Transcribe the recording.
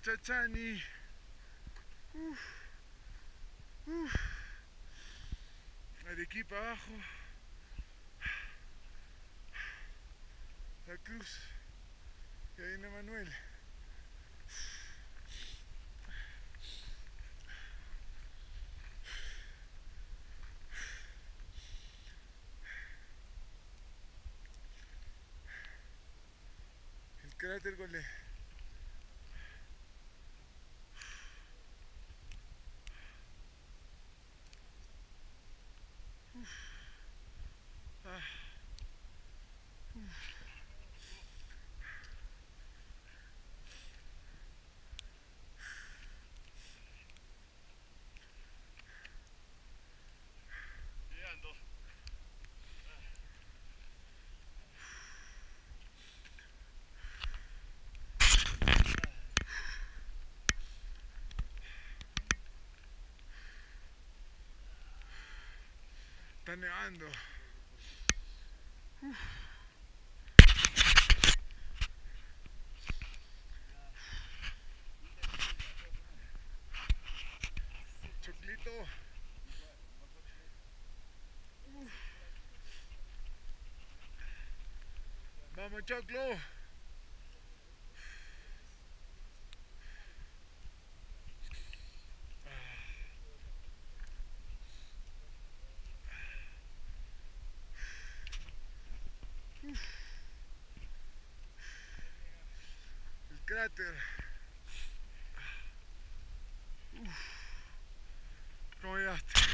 Chachani. Uf, uf. Arequipa abajo. La Cruz. Y ahí viene Manuel. El cráter Golé. Está nevando. Choclito. Vamos, Choclo. El cráter. ¿Cómo llegaste?